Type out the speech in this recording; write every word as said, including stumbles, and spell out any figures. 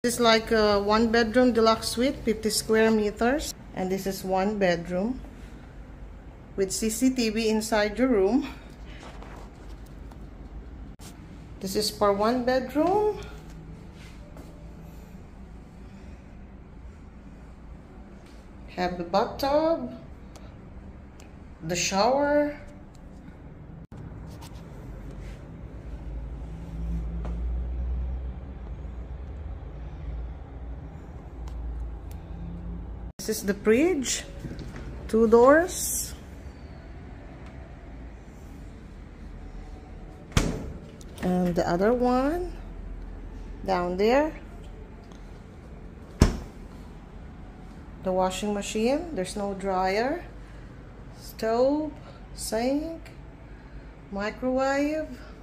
It's like a one bedroom deluxe suite, fifty square meters. And this is one bedroom with C C T V inside your room. This is for one bedroom. Have the bathtub, the shower. This is the fridge, two doors. And the other one down there. The washing machine, there's no dryer. Stove, sink, microwave.